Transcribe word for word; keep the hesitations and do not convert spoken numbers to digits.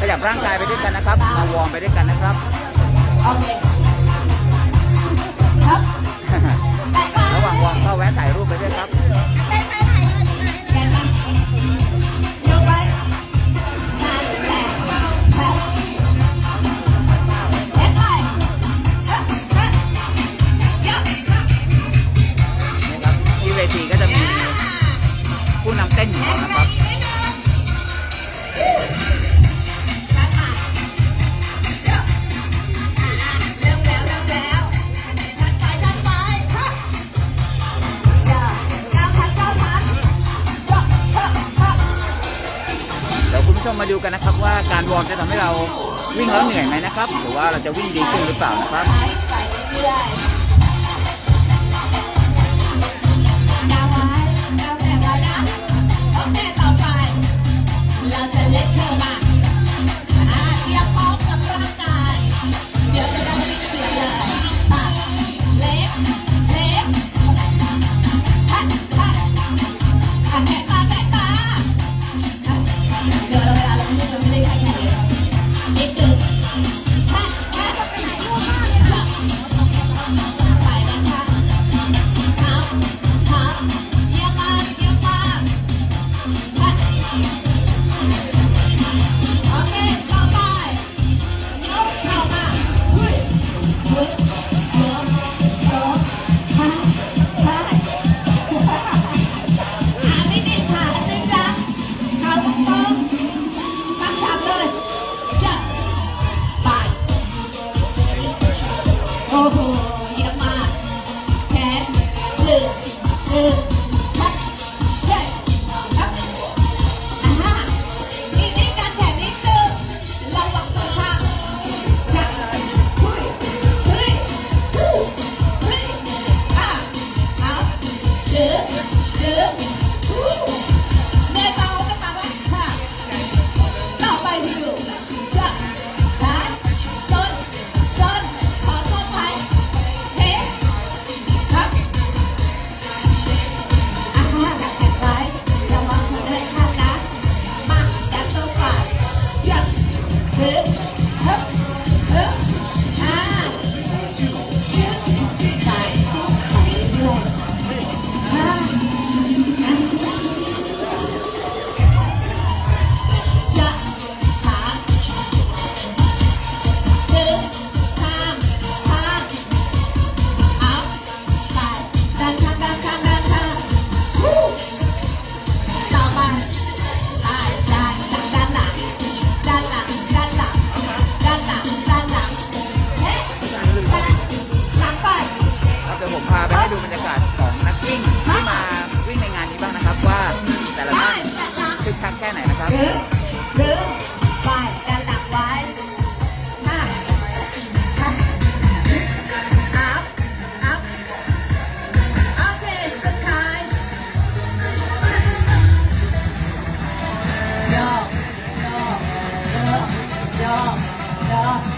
ขยับร่างกายไปด้วยกันนะครับมาวอร์มไปด้วยกันนะครับโอเคครับระหว่างวอร์มก็แวะถ่ายรูปไปด้วยครับที่เวทีก็จะมีผู้นำเต้นอยู่นะครับคุณผู้ชมมาดูกันนะครับว่าการวอร์มจะทำให้เราวิ่งแล้วเหนื่อยไหมนะครับหรือว่าเราจะวิ่งดีขึ้นหรือเปล่านะครับเราจะเล็กเธอมาเทียบพร้อมกับร่างกายเดี๋ยวจะได้วิ่งเสียเลยเล็กเล็กฮัทฮัทแกะมาแกะมาเดี๋ยวเราเวลาเราไม่ได้จะไม่ได้แค่แค่นิดนึงฮัทฮัทไปนะคะฮัทฮัทเยี่ยมมากเยี่ยมมากฮัทโอเคต่อไปยกเข่ามาเฮ้ยเฮ้ยยกยกฮ่าฮ่าขาไม่ติดขานะจ๊ะเข่าตรงๆตั้งฉากเลยจะไปโอ้โหเยี่ยมมากแขนลึกลึกมัดเฮ้ยครับอ่าอีกนิดการแขนนิดนึงระวังตัวข้างจับเฮ้ยเฮ้ยเฮ้ยเฮ้ยอ่ะเอาลึกลึกเดินเบาจะมาบ้างค่ะต่อไปที่อยู่จับขาส้นส้นขอส้นไปเฮ้ครับอ่ะค่ะแขนซ้ายระวังมือด้วยข้างนะมายัดตัวขวายัดฮึบฮึบฮึบอ่าฮึบใส่ใส่ด้วยอ่าจะขาดึงข้างข้างเอาไปด้านข้างด้านข้างด้านข้างฮู้ต่อไปไปด้านหลังด้านหลังด้านหลังด้านหลังด้านหลังด้านหลังเฮ้ด้านหลังไปครับเดี๋ยวผมพาไปให้ดูบรรยากาศของนักวิ่งที่มาวิ่งในงานนี้บ้างนะครับว่าแต่ละท่านคึกคักแค่ไหนนะครับหรือหรือไปด้านหลังไว้ห้าห้าอัพอัพโอเคสุดท้ายโยกโยกโยกโยกโยก